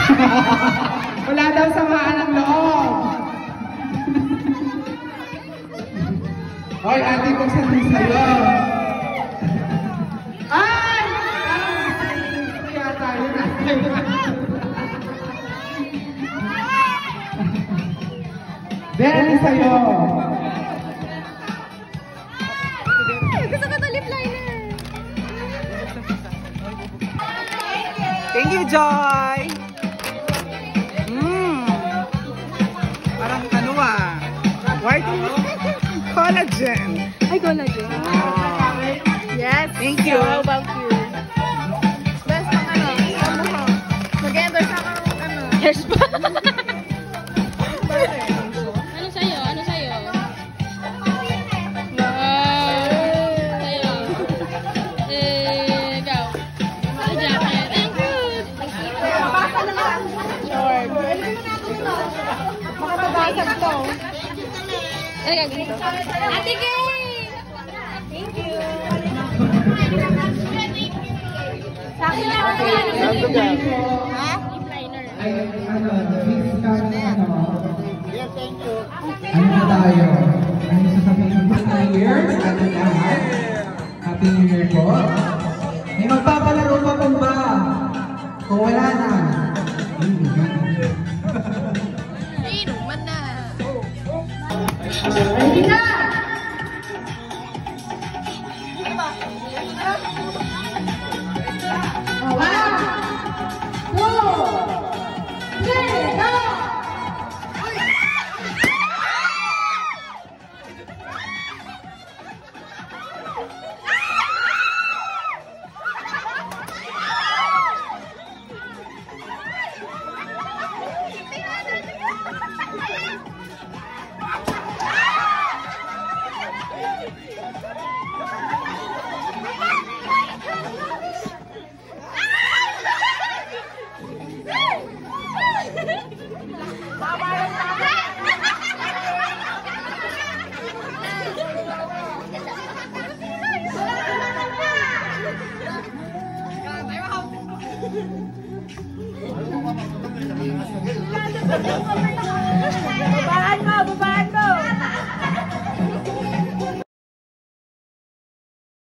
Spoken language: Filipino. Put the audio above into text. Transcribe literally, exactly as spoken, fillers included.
Wala daw samaan ng loob. Hoy, ate, kung saan din sa'yo. Ay! Kaya tayo na. Then, sa'yo. Gusto ko to lip liner. Thank you, Joy! Mmm! Parang ano ah? White collagen! Ay, collagen. Oh. Yes! Thank you! How about you? Best ng ano? Ano mo? Mag-endorse ako ng ano? Hair spa! Ano sa'yo? Ano sa'yo? Wow! Sa'yo? Eh, ikaw? Ano jacket? Thank you! Mabasa na lang! Short! Makababasag to! Ano gagawin ko? Ate Kay! Thank you! Sa akin na ako yan! Ha? Liner. Ay, ano, mix ka ng ano? Ano na tayo? Ano sasabihin mo? Happy New Year sa ating lahat. Happy New Year po. May magpapalaro pa po ba? Kung wala na. Inuman na! Ready na!